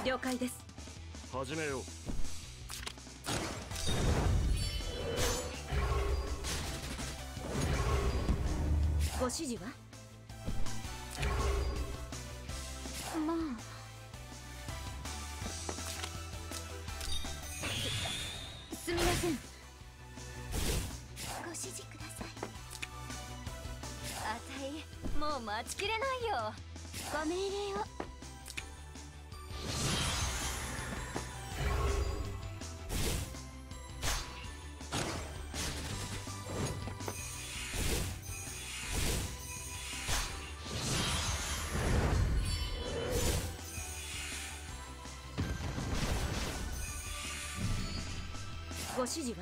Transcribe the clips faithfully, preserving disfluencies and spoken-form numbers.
了解です。 始めよう。 ご指示は？まあす、すみません。 ご指示ください。 あたいもう待ちきれないよ。 ご命令を。 ご指示は？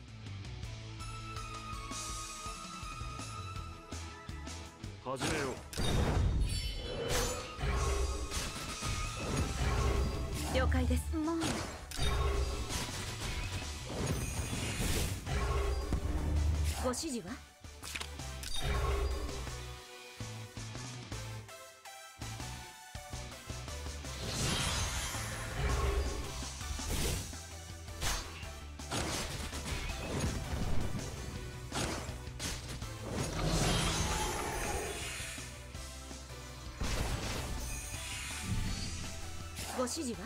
始めよう。了解です。 もうご指示は？ご指示は？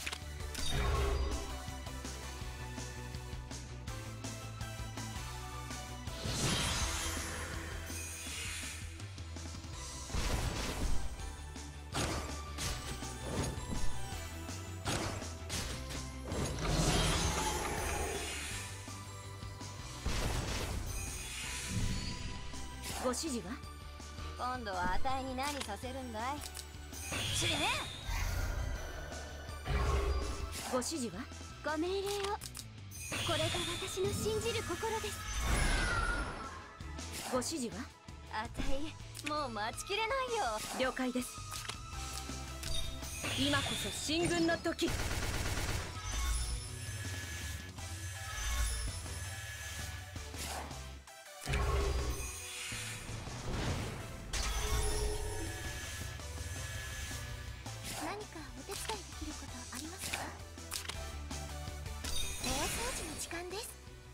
ご指示は？ 今度はあたいに何させるんだい？死ね！ ご指示は？ ご命令を。これが私の信じる心です。 ご指示は？ あたいもう待ちきれないよ。 了解です。今こそ進軍の時。 何かお手伝いできることありますか？大掃除の時間です。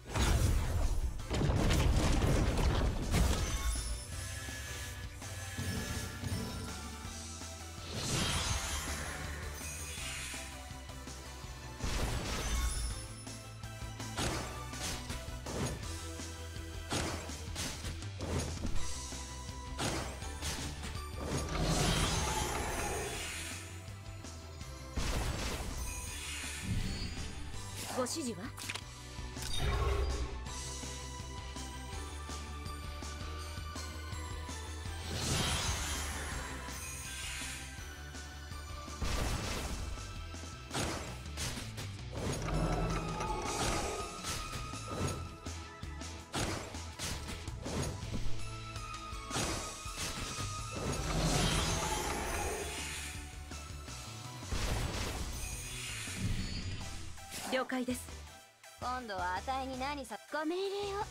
ご指示は？了解です。 今度はあたいに何さ。 ご命令を。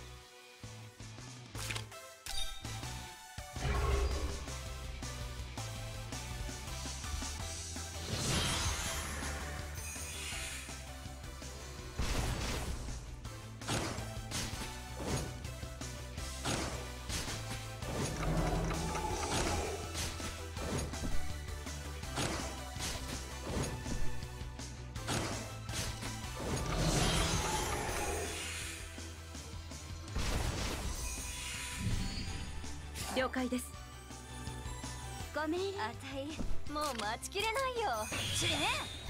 了解です。 ご命令。 あたいもう待ちきれないよ。死ね！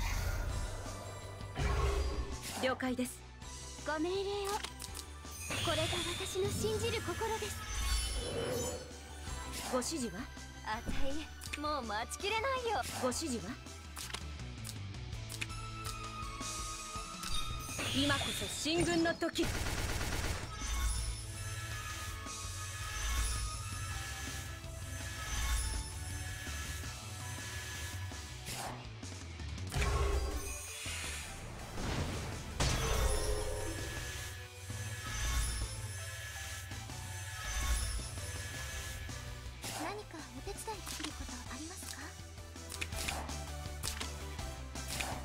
了解です。 ご命令を。これが私の信じる心です。 ご指示は？ あたいもう待ちきれないよ。 ご指示は？今こそ進軍の時。 何かお手伝いできることありますか？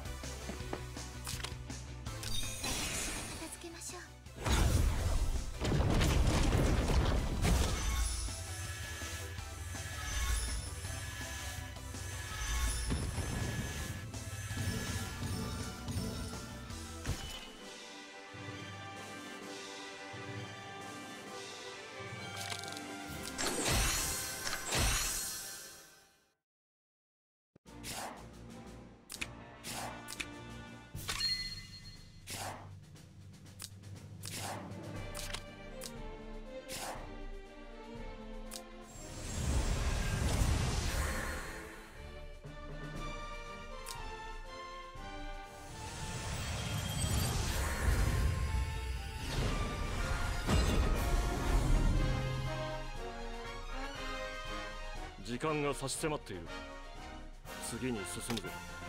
時間が差し迫っている。次に進むぞ。